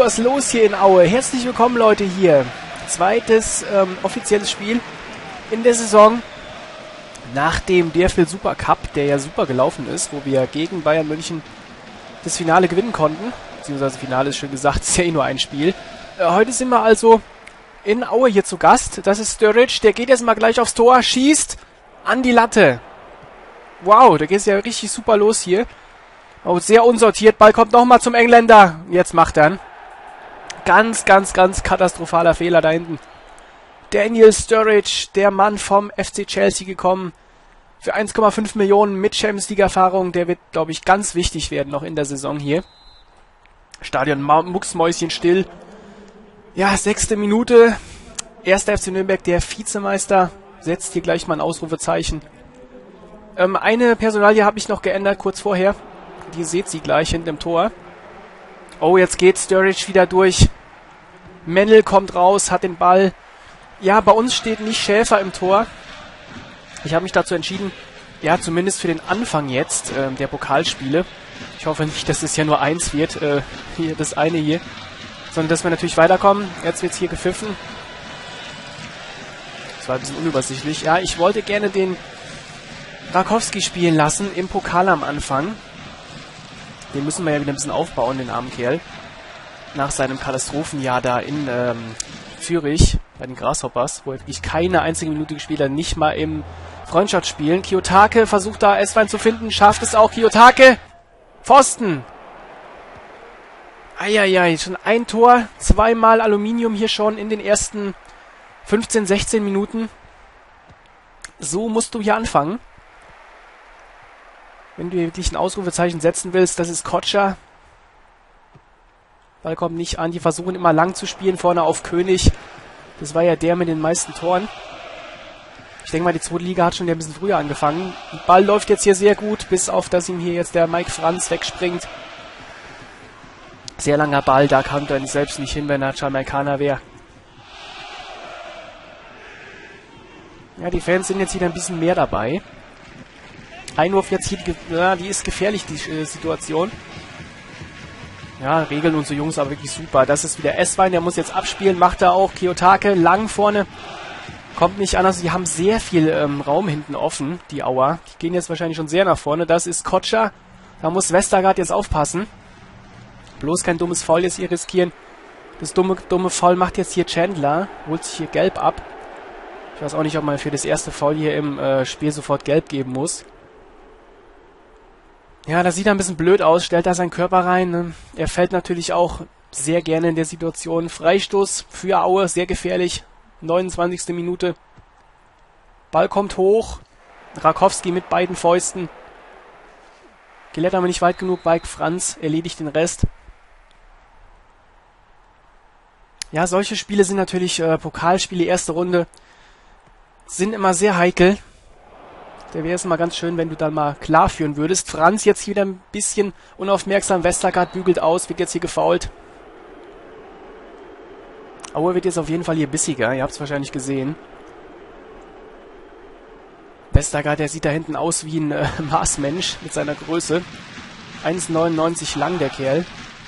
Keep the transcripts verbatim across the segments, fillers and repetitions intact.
was los hier in Aue. Herzlich willkommen, Leute, hier. Zweites ähm, offizielles Spiel in der Saison nach dem D F L Super Cup, der ja super gelaufen ist, wo wir gegen Bayern München das Finale gewinnen konnten. Beziehungsweise Finale ist schön gesagt, ist ja eh nur ein Spiel. Äh, heute sind wir also in Aue hier zu Gast. Das ist Sturridge, der geht jetzt mal gleich aufs Tor, schießt an die Latte. Wow, da geht es ja richtig super los hier. Oh, sehr unsortiert. Ball kommt nochmal zum Engländer. Jetzt macht er ihn. Ganz, ganz, ganz katastrophaler Fehler da hinten. Daniel Sturridge, der Mann vom F C Chelsea gekommen. Für eins Komma fünf Millionen mit Champions League Erfahrung. Der wird, glaube ich, ganz wichtig werden noch in der Saison hier. Stadion mucksmäuschen still. Ja, sechste Minute. Erster F C Nürnberg, der Vizemeister. Setzt hier gleich mal ein Ausrufezeichen. Ähm, eine Personalie habe ich noch geändert, kurz vorher. Die seht sie gleich hinter dem Tor. Oh, jetzt geht Sturridge wieder durch. Mennel kommt raus, hat den Ball. Ja, bei uns steht nicht Schäfer im Tor. Ich habe mich dazu entschieden, ja, zumindest für den Anfang jetzt äh, der Pokalspiele. Ich hoffe nicht, dass es ja nur eins wird, äh, hier das eine hier. Sondern dass wir natürlich weiterkommen. Jetzt wird es hier gepfiffen. Das war ein bisschen unübersichtlich. Ja, ich wollte gerne den Rakowski spielen lassen im Pokal am Anfang. Den müssen wir ja wieder ein bisschen aufbauen, den armen Kerl. Nach seinem Katastrophenjahr da in ähm, Zürich bei den Grasshoppers, wo er wirklich keine einzige Minute gespielt hat, nicht mal im Freundschaftsspielen. Kiyotake versucht da Esswein zu finden, schafft es auch. Kiyotake! Pfosten! Eieiei, schon ein Tor, zweimal Aluminium hier schon in den ersten fünfzehn, sechzehn Minuten. So musst du hier anfangen. Wenn du hier wirklich ein Ausrufezeichen setzen willst, das ist Kotscher. Ball kommt nicht an. Die versuchen immer lang zu spielen, vorne auf König. Das war ja der mit den meisten Toren. Ich denke mal, die zweite Liga hat schon ein bisschen früher angefangen. Der Ball läuft jetzt hier sehr gut, bis auf, dass ihm hier jetzt der Mike Franz wegspringt. Sehr langer Ball, da kam er selbst nicht hin, wenn er Jamaikaner wäre. Ja, die Fans sind jetzt wieder ein bisschen mehr dabei. Einwurf jetzt hier, ja, die ist gefährlich, die äh, Situation. Ja, regeln unsere Jungs aber wirklich super. Das ist wieder Esswein, der muss jetzt abspielen, macht er auch. Kiyotake lang vorne, kommt nicht an. Also die haben sehr viel ähm, Raum hinten offen, die Auer. Die gehen jetzt wahrscheinlich schon sehr nach vorne. Das ist Kotscher, da muss Westergaard jetzt aufpassen. Bloß kein dummes Foul jetzt hier riskieren. Das dumme, dumme Foul macht jetzt hier Chandler, holt sich hier gelb ab. Ich weiß auch nicht, ob man für das erste Foul hier im äh, Spiel sofort gelb geben muss. Ja, das sieht ein bisschen blöd aus, stellt da seinen Körper rein. Ne? Er fällt natürlich auch sehr gerne in der Situation. Freistoß für Aue, sehr gefährlich. neunundzwanzigste Minute. Ball kommt hoch. Rakowski mit beiden Fäusten. Gillett aber nicht weit genug. Mike Franz erledigt den Rest. Ja, solche Spiele sind natürlich, äh, Pokalspiele, erste Runde, sind immer sehr heikel. Da wäre es mal ganz schön, wenn du dann mal klar führen würdest. Franz jetzt wieder ein bisschen unaufmerksam. Westergaard bügelt aus, wird jetzt hier gefoult. Aue wird jetzt auf jeden Fall hier bissiger. Ihr habt es wahrscheinlich gesehen. Westergaard, der sieht da hinten aus wie ein äh, Marsmensch mit seiner Größe. eins Komma neunundneunzig lang, der Kerl.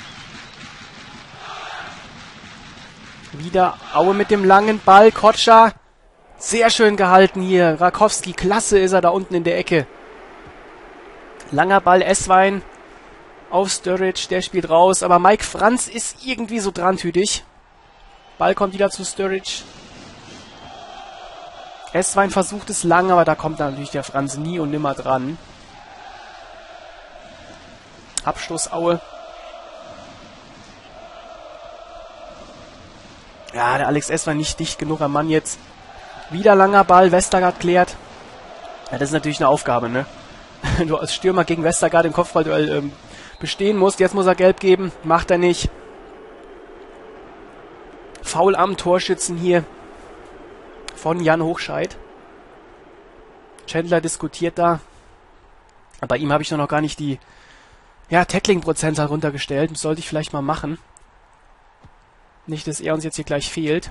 Wieder Aue mit dem langen Ball. Kotscher. Sehr schön gehalten hier. Rakowski, klasse ist er da unten in der Ecke. Langer Ball, Esswein auf Sturridge, der spielt raus. Aber Mike Franz ist irgendwie so drantütig. Ball kommt wieder zu Sturridge. Esswein versucht es lang, aber da kommt natürlich der Franz nie und nimmer dran. Abstoß Aue. Ja, der Alex Esswein nicht dicht genug am Mann jetzt. Wieder langer Ball, Westergaard klärt. Ja, das ist natürlich eine Aufgabe, ne? Wenn du als Stürmer gegen Westergaard im Kopfballduell ähm, bestehen musst. Jetzt muss er gelb geben, macht er nicht. Foul am Torschützen hier von Jan Hochscheid. Chandler diskutiert da. Bei ihm habe ich noch gar nicht die ja, Tackling-Prozentzahl runtergestellt. Das sollte ich vielleicht mal machen. Nicht, dass er uns jetzt hier gleich fehlt.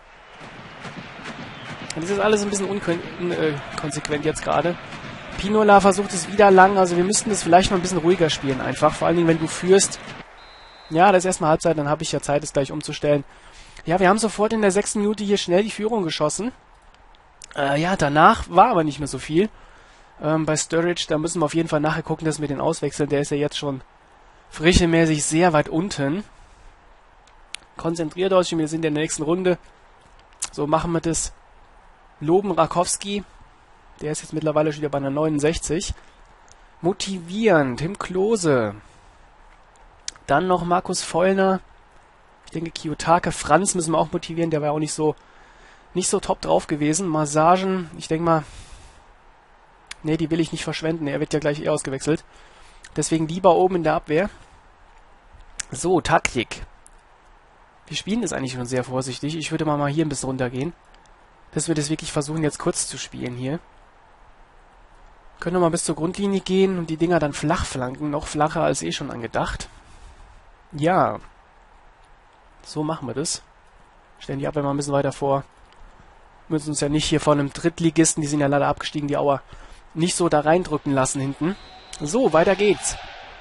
Das ist alles ein bisschen unkonsequent jetzt gerade. Pinola versucht es wieder lang, also wir müssten das vielleicht mal ein bisschen ruhiger spielen einfach. Vor allen Dingen, wenn du führst. Ja, das ist erstmal Halbzeit, dann habe ich ja Zeit, es gleich umzustellen. Ja, wir haben sofort in der sechsten Minute hier schnell die Führung geschossen. Äh, ja, danach war aber nicht mehr so viel. Ähm, bei Sturridge, da müssen wir auf jeden Fall nachher gucken, dass wir den auswechseln. Der ist ja jetzt schon frischemäßig sehr weit unten. Konzentriert euch, wir sind in der nächsten Runde. So machen wir das. Loben Rakowski. Der ist jetzt mittlerweile schon wieder bei einer neunundsechzig. Motivieren, Tim Klose. Dann noch Markus Vollner. Ich denke, Kiyotake, Franz müssen wir auch motivieren. Der war auch nicht so, nicht so top drauf gewesen. Massagen, ich denke mal, nee, die will ich nicht verschwenden. Er wird ja gleich eh ausgewechselt. Deswegen lieber oben in der Abwehr. So, Taktik. Wir spielen das eigentlich schon sehr vorsichtig. Ich würde mal, mal hier ein bisschen runtergehen. Dass wir das wirklich versuchen, jetzt kurz zu spielen hier. Können wir mal bis zur Grundlinie gehen und die Dinger dann flach flanken. Noch flacher als eh schon angedacht. Ja. So machen wir das. Stellen die Abwehr mal ein bisschen weiter vor. Müssen uns ja nicht hier von einem Drittligisten, die sind ja leider abgestiegen, die Auer, nicht so da reindrücken lassen hinten. So, weiter geht's.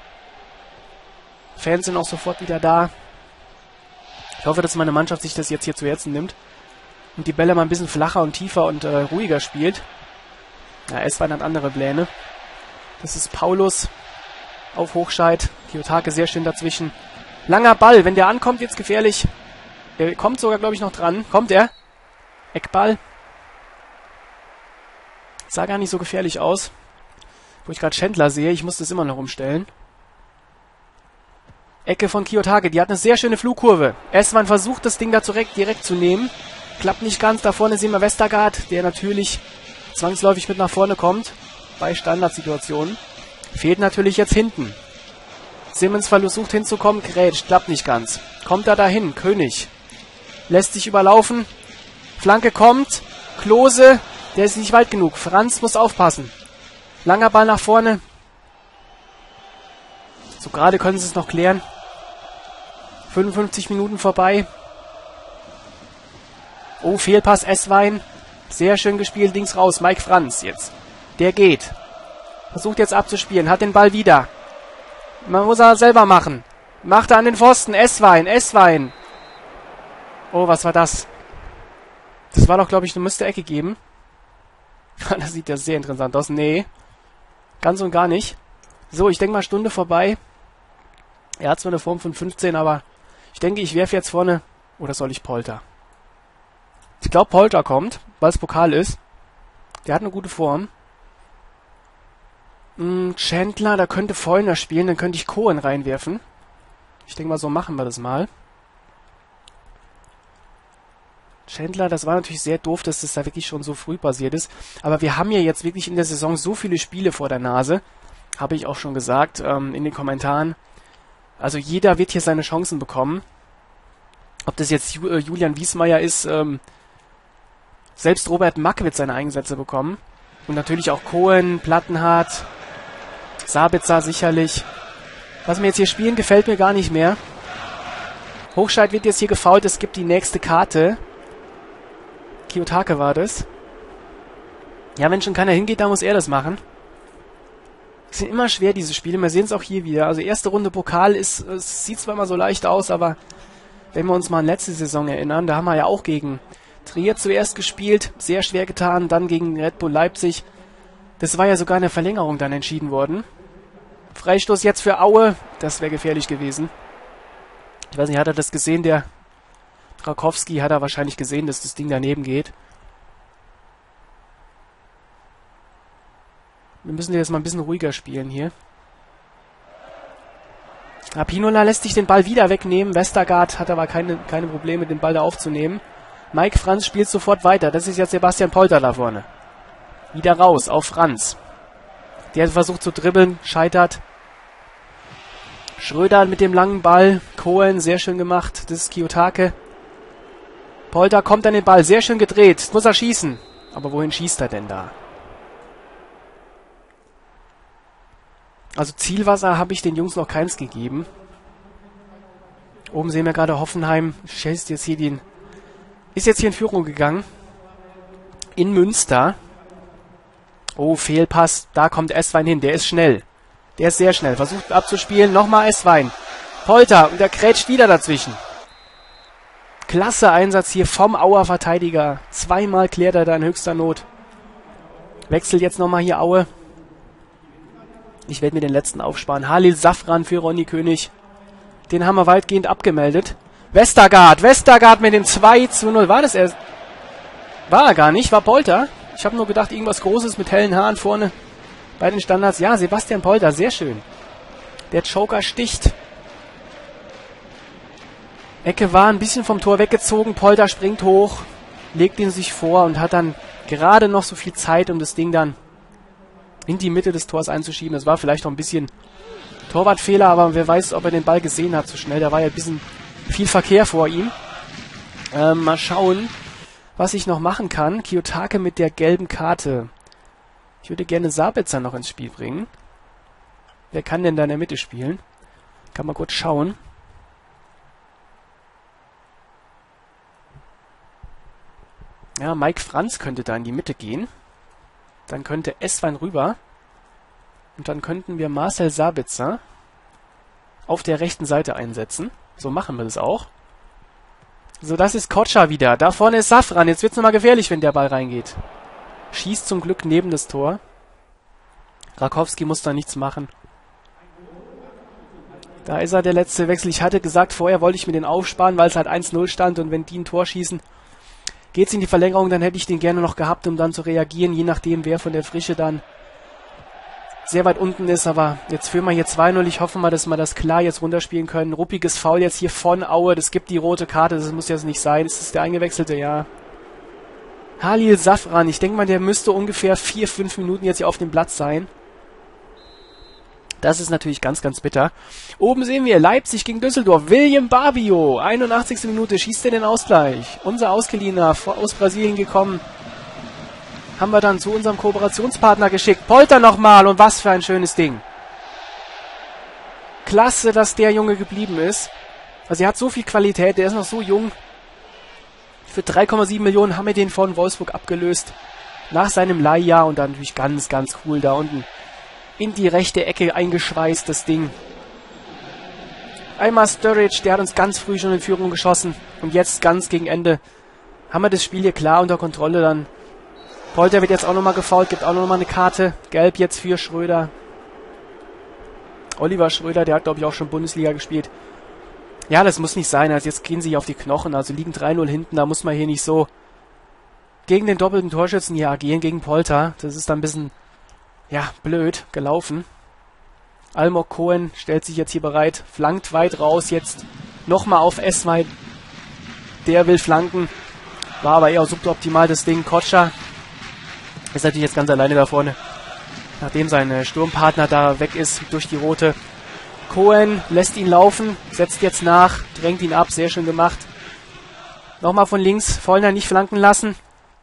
Fans sind auch sofort wieder da. Ich hoffe, dass meine Mannschaft sich das jetzt hier zu Herzen nimmt und die Bälle mal ein bisschen flacher und tiefer und äh, ruhiger spielt. Ja, S-Wein hat andere Pläne. Das ist Paulus auf Hochscheid. Kiyotake sehr schön dazwischen. Langer Ball, wenn der ankommt, jetzt gefährlich. Der kommt sogar, glaube ich, noch dran. Kommt er? Eckball. Sah gar nicht so gefährlich aus. Wo ich gerade Schändler sehe, ich muss das immer noch umstellen. Ecke von Kiyotake, die hat eine sehr schöne Flugkurve. S-Wein versucht, das Ding da direkt, direkt zu nehmen. Klappt nicht ganz. Da vorne sehen wir Westergaard, der natürlich zwangsläufig mit nach vorne kommt. Bei Standardsituationen. Fehlt natürlich jetzt hinten. Simmons versucht hinzukommen, grätscht, klappt nicht ganz. Kommt er dahin, König. Lässt sich überlaufen. Flanke kommt. Klose, der ist nicht weit genug. Franz muss aufpassen. Langer Ball nach vorne. So gerade können sie es noch klären. fünfundfünfzig Minuten vorbei. Oh, Fehlpass, S-Wein. Sehr schön gespielt, links raus. Mike Franz jetzt. Der geht. Versucht jetzt abzuspielen, hat den Ball wieder. Man muss er selber machen. Macht er an den Pfosten. S-Wein, S-Wein. Oh, was war das? Das war doch, glaube ich, eine müsste Ecke geben. Das sieht ja sehr interessant aus. Nee. Ganz und gar nicht. So, ich denke mal, Stunde vorbei. Er hat zwar eine Form von fünfzehn, aber ich denke, ich werfe jetzt vorne. Oder soll ich Polter? Ich glaube, Polter kommt, weil es Pokal ist. Der hat eine gute Form. Hm, Chandler, da könnte Vollner spielen, dann könnte ich Cohen reinwerfen. Ich denke mal, so machen wir das mal. Chandler, das war natürlich sehr doof, dass das da wirklich schon so früh passiert ist. Aber wir haben ja jetzt wirklich in der Saison so viele Spiele vor der Nase. Habe ich auch schon gesagt ähm, in den Kommentaren. Also jeder wird hier seine Chancen bekommen. Ob das jetzt Ju- äh, Julian Wiesmeier ist, ähm, selbst Robert Mack wird seine Einsätze bekommen. Und natürlich auch Cohen, Plattenhardt, Sabitzer sicherlich. Was wir jetzt hier spielen, gefällt mir gar nicht mehr. Hochscheid wird jetzt hier gefoult, es gibt die nächste Karte. Kiyotake war das. Ja, wenn schon keiner hingeht, dann muss er das machen. Es sind immer schwer, diese Spiele. Wir sehen es auch hier wieder. Also erste Runde Pokal ist, es sieht zwar immer so leicht aus, aber wenn wir uns mal an letzte Saison erinnern, da haben wir ja auch gegen Trier zuerst gespielt, sehr schwer getan, dann gegen Red Bull Leipzig. Das war ja sogar in der Verlängerung dann entschieden worden. Freistoß jetzt für Aue, das wäre gefährlich gewesen. Ich weiß nicht, hat er das gesehen, der Rakowski hat er wahrscheinlich gesehen, dass das Ding daneben geht. Wir müssen jetzt mal ein bisschen ruhiger spielen hier. Rapinola lässt sich den Ball wieder wegnehmen. Westergaard hat aber keine, keine Probleme, den Ball da aufzunehmen. Mike Franz spielt sofort weiter. Das ist jetzt Sebastian Polter da vorne. Wieder raus auf Franz. Der versucht zu dribbeln, scheitert. Schröder mit dem langen Ball. Cohen, sehr schön gemacht. Das ist Kiyotake. Polter kommt an den Ball, sehr schön gedreht. Jetzt muss er schießen. Aber wohin schießt er denn da? Also Zielwasser habe ich den Jungs noch keins gegeben. Oben sehen wir gerade Hoffenheim. Schießt jetzt hier den, ist jetzt hier in Führung gegangen. In Münster. Oh, Fehlpass. Da kommt S-Wein hin. Der ist schnell. Der ist sehr schnell. Versucht abzuspielen. Nochmal S-Wein. Polter, und der grätscht wieder dazwischen. Klasse Einsatz hier vom Auer Verteidiger. Zweimal klärt er da in höchster Not. Wechselt jetzt nochmal hier Aue. Ich werde mir den letzten aufsparen. Halil Safran für Ronny König. Den haben wir weitgehend abgemeldet. Westergaard, Westergaard mit dem zwei zu null. War das erst? War er gar nicht, war Polter. Ich habe nur gedacht, irgendwas Großes mit hellen Haaren vorne bei den Standards. Ja, Sebastian Polter, sehr schön. Der Joker sticht. Ecke war ein bisschen vom Tor weggezogen. Polter springt hoch, legt ihn sich vor und hat dann gerade noch so viel Zeit, um das Ding dann in die Mitte des Tors einzuschieben. Das war vielleicht noch ein bisschen Torwartfehler, aber wer weiß, ob er den Ball gesehen hat so schnell. Da war ja ein bisschen viel Verkehr vor ihm. Ähm, mal schauen, was ich noch machen kann. Kiyotake mit der gelben Karte. Ich würde gerne Sabitzer noch ins Spiel bringen. Wer kann denn da in der Mitte spielen? Kann mal kurz schauen. Ja, Mike Franz könnte da in die Mitte gehen. Dann könnte Eswein rüber. Und dann könnten wir Marcel Sabitzer auf der rechten Seite einsetzen. So machen wir das auch. So, das ist Kotscha wieder. Da vorne ist Safran. Jetzt wird es nochmal gefährlich, wenn der Ball reingeht. Schießt zum Glück neben das Tor. Rakowski muss da nichts machen. Da ist er, der letzte Wechsel. Ich hatte gesagt, vorher wollte ich mir den aufsparen, weil es halt eins null stand. Und wenn die ein Tor schießen, geht es in die Verlängerung, dann hätte ich den gerne noch gehabt, um dann zu reagieren, je nachdem, wer von der Frische dann sehr weit unten ist. Aber jetzt führen wir hier zwei null. Ich hoffe mal, dass wir das klar jetzt runterspielen können. Ruppiges Foul jetzt hier von Aue. Das gibt die rote Karte. Das muss jetzt nicht sein. Ist das der Eingewechselte? Ja. Halil Safran. Ich denke mal, der müsste ungefähr vier, fünf Minuten jetzt hier auf dem Platz sein. Das ist natürlich ganz, ganz bitter. Oben sehen wir Leipzig gegen Düsseldorf. William Barbio, einundachtzigste Minute, schießt er den Ausgleich. Unser Ausgeliehener aus Brasilien gekommen. Haben wir dann zu unserem Kooperationspartner geschickt. Polter nochmal und was für ein schönes Ding. Klasse, dass der Junge geblieben ist. Also er hat so viel Qualität, der ist noch so jung. Für drei Komma sieben Millionen haben wir den von Wolfsburg abgelöst. Nach seinem Leihjahr und dann natürlich ganz, ganz cool da unten. In die rechte Ecke eingeschweißt, das Ding. Einmal Sturridge, der hat uns ganz früh schon in Führung geschossen. Und jetzt ganz gegen Ende haben wir das Spiel hier klar unter Kontrolle. Dann Polter wird jetzt auch nochmal gefoult, gibt auch nochmal eine Karte. Gelb jetzt für Schröder. Oliver Schröder, der hat glaube ich auch schon Bundesliga gespielt. Ja, das muss nicht sein. Also jetzt gehen sie auf die Knochen. Also liegen drei null hinten. Da muss man hier nicht so gegen den doppelten Torschützen hier agieren, gegen Polter. Das ist dann ein bisschen... ja, blöd gelaufen. Almog Cohen stellt sich jetzt hier bereit, flankt weit raus, jetzt nochmal auf Eswein. Der will flanken, war aber eher suboptimal das Ding. Kotscha ist natürlich jetzt ganz alleine da vorne, nachdem sein Sturmpartner da weg ist durch die rote. Cohen lässt ihn laufen, setzt jetzt nach, drängt ihn ab, sehr schön gemacht. Nochmal von links, Vollner nicht flanken lassen.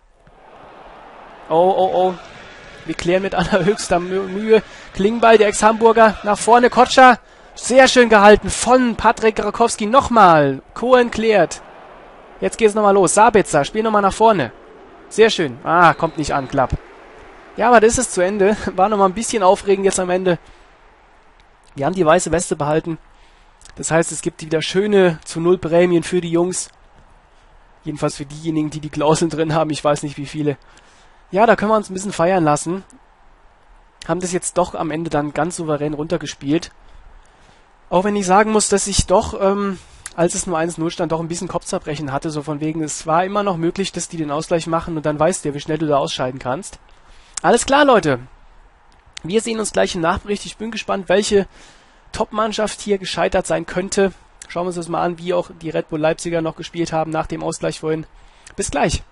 Oh, oh, oh. Wir klären mit allerhöchster Mühe. Klingbeil, der Ex-Hamburger, nach vorne. Kotscha, sehr schön gehalten von Patrick Rakowski. Nochmal. Cohen klärt. Jetzt geht es nochmal los. Sabitzer, spiel nochmal nach vorne. Sehr schön. Ah, kommt nicht an, Klapp. Ja, aber das ist zu Ende. War nochmal ein bisschen aufregend jetzt am Ende. Wir haben die weiße Weste behalten. Das heißt, es gibt wieder schöne zu Null Prämien für die Jungs. Jedenfalls für diejenigen, die die Klauseln drin haben. Ich weiß nicht, wie viele. Ja, da können wir uns ein bisschen feiern lassen. Haben das jetzt doch am Ende dann ganz souverän runtergespielt. Auch wenn ich sagen muss, dass ich doch, ähm, als es nur eins null stand, doch ein bisschen Kopfzerbrechen hatte. So von wegen, es war immer noch möglich, dass die den Ausgleich machen und dann weißt du ja, wie schnell du da ausscheiden kannst. Alles klar, Leute. Wir sehen uns gleich im Nachbericht. Ich bin gespannt, welche Top-Mannschaft hier gescheitert sein könnte. Schauen wir uns das mal an, wie auch die Red Bull Leipziger noch gespielt haben nach dem Ausgleich vorhin. Bis gleich.